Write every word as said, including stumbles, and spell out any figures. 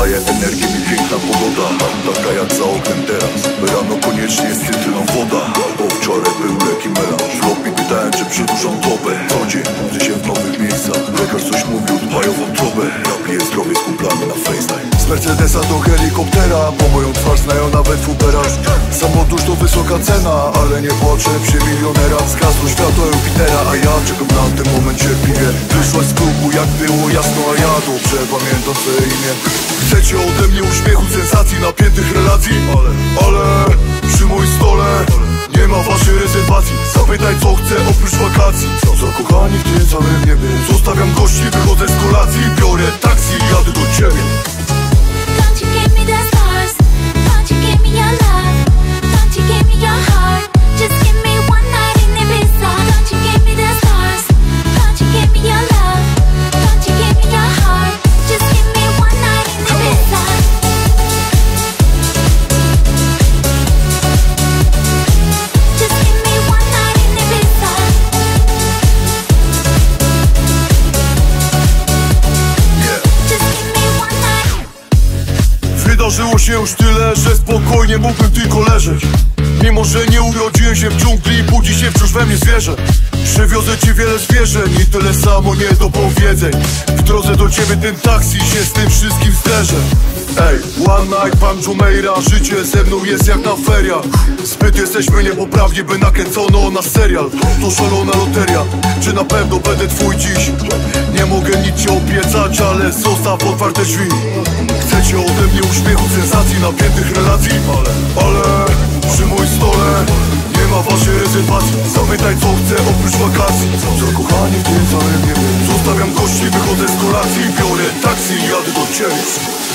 Daje energię mi piękna pogoda, taka jak za oknem teraz. Rano koniecznie jest cytryną woda, bo wczoraj był leki melanż. W lobby pytałem, czy przedłużam dobę. Co dzień budzę się w nowych miejscach. Lekarz coś mówił, dbaj o wątrobę. Ja piję zdrowie z kumplami na FaceTime. Z Mercedesa do helikoptera, bo moją twarz znają nawet w Uberach. Samotusz to wysoka cena, ale nie płaczę przy milionera. Zgasło światło Jupitera, a ja czekam na ten moment cierpliwie. Wyszłaś z klubu jak było jasno, a ja dobrze pamiętam twoje imię. Chcecie ode mnie uśmiechu, sensacji, napiętych relacji, Ale, ale przy moim stole nie ma waszej rezerwacji. Zapytaj co chcę oprócz wakacji. Zakochani w tym całym niebie. Zostawiam gości, wychodzę z kolacji. Biorę taksi i jadę do ciebie. Don't you give me the stars, don't you give me your love, don't you give me your heart, just give me one night in Ibiza. Don't you give me the stars, don't you give me your love, don't you give me your heart, just give me one night in Ibiza. Just give me one night in Ibiza. Just give me one night. Wydarzyło się już tyle, że spokojnie mógłbym tylko leżeć. Mimo że nie urodziłem się w dżungli, budzi się wciąż we mnie zwierzę. Przywiozę ci wiele zwierzeń i tyle samo nie do powiedzeń. W drodze do ciebie ten taksi się z tym wszystkim zderzę. Ej, one night, pan Jumeirah, życie ze mną jest jak na feriach. Zbyt jesteśmy niepoprawni, by nakręcono na serial. To szalona loteria, czy na pewno będę twój dziś? Nie mogę nic ci obiecać, ale zostaw otwarte drzwi. Chcecie ode mnie uśmiechu, sensacji, napiętych relacji, Ale, ale przy moim stole nie ma waszej rezerwacji. Zapytaj co chcę oprócz wakacji. Zakochani w tym całym niebie. Zostawiam gości, wychodzę z kolacji. Biorę taksi i jadę do ciebie.